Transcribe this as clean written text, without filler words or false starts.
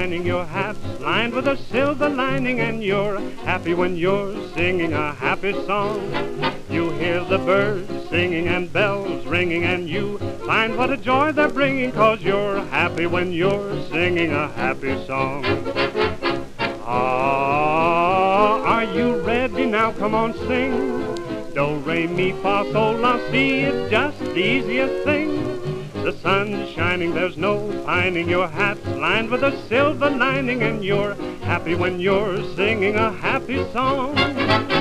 shining, your hat's lined with a silver lining, and you're happy when you're singing a happy song. You hear the birds singing and bells ringing, and you find what a joy they're bringing, 'cause you're happy when you're singing a happy song. Ah, are you ready now? Come on, sing. Do, re, mi, fa, sol, la, si, it's just the easiest thing. The sun's shining, there's no pining, your hat's lined with a silver lining, and you're happy when you're singing a happy song.